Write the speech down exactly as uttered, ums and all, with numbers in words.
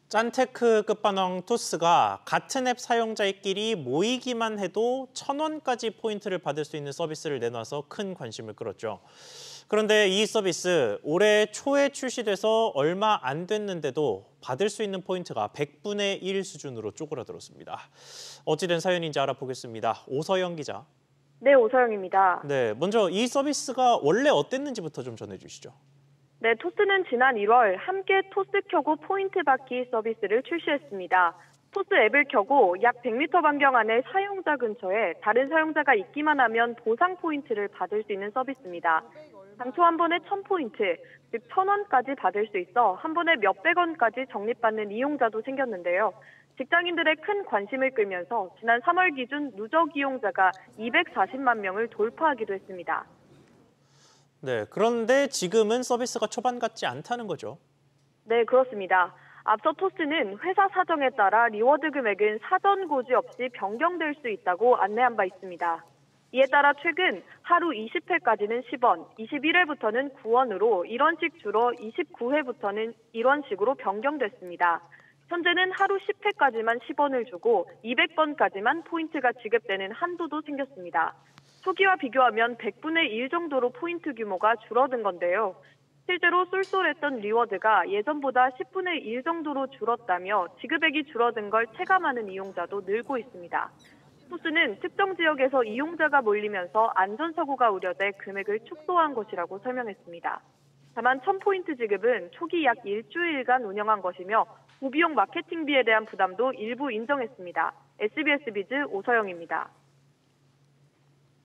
짠테크 끝판왕 토스가 같은 앱 사용자끼리 모이기만 해도 천 원까지 포인트를 받을 수 있는 서비스를 내놔서 큰 관심을 끌었죠. 그런데 이 서비스 올해 초에 출시돼서 얼마 안 됐는데도 받을 수 있는 포인트가 백분의 일 수준으로 쪼그라들었습니다. 어찌된 사연인지 알아보겠습니다. 오서영 기자. 네, 오서영입니다. 네, 먼저 이 서비스가 원래 어땠는지부터 좀 전해주시죠. 네, 토스는 지난 일월 함께 토스 켜고 포인트 받기 서비스를 출시했습니다. 토스 앱을 켜고 약 백 미터 반경 안에 사용자 근처에 다른 사용자가 있기만 하면 보상 포인트를 받을 수 있는 서비스입니다. 당초 한 번에 천 포인트, 즉 천 원까지 받을 수 있어 한 번에 몇백 원까지 적립받는 이용자도 생겼는데요. 직장인들의 큰 관심을 끌면서 지난 삼월 기준 누적 이용자가 이백사십만 명을 돌파하기도 했습니다. 네, 그런데 지금은 서비스가 초반 같지 않다는 거죠. 네, 그렇습니다. 앞서 토스는 회사 사정에 따라 리워드 금액은 사전 고지 없이 변경될 수 있다고 안내한 바 있습니다. 이에 따라 최근 하루 이십 회까지는 십 원, 이십일 회부터는 구 원으로 일 원씩 줄어 이십구 회부터는 일 원씩으로 변경됐습니다. 현재는 하루 십 회까지만 십 원을 주고 이백 번까지만 포인트가 지급되는 한도도 생겼습니다. 초기와 비교하면 백분의 일 정도로 포인트 규모가 줄어든 건데요. 실제로 쏠쏠했던 리워드가 예전보다 십분의 일 정도로 줄었다며 지급액이 줄어든 걸 체감하는 이용자도 늘고 있습니다. 토스는 특정 지역에서 이용자가 몰리면서 안전사고가 우려돼 금액을 축소한 것이라고 설명했습니다. 다만 천 포인트 지급은 초기 약 일주일간 운영한 것이며 고비용 마케팅비에 대한 부담도 일부 인정했습니다. 에스비에스 비즈 오서영입니다.